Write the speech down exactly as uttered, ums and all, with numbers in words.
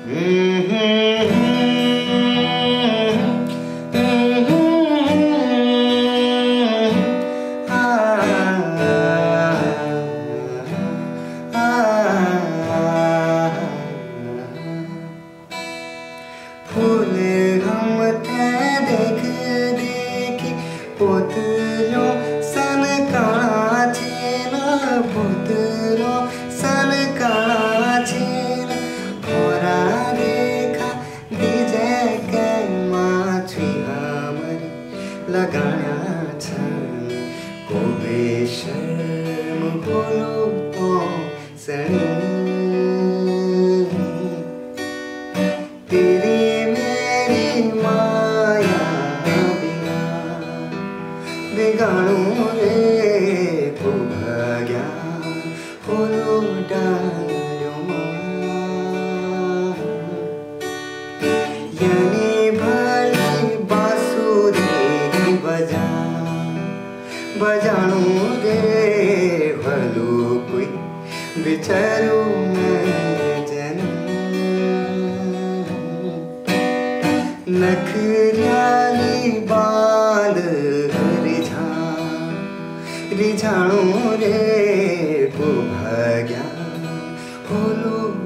फूल हम थे देख देखी पुतलों सन काछेन पुतलों सन काछेन भरा रेखा दिजे के माछी हमरी लगाया छन् कोबे शर्म बोलो तो सनी तेरी माया बिना बिगाड़ू रे को भाग्या फूलो डालो यानी भली बांसुरी बजा बजाणू रे भलो कोई बिचारू मैं जनू नखरियाली बाल रिझा रिझाणू रे को भाग्या फूलो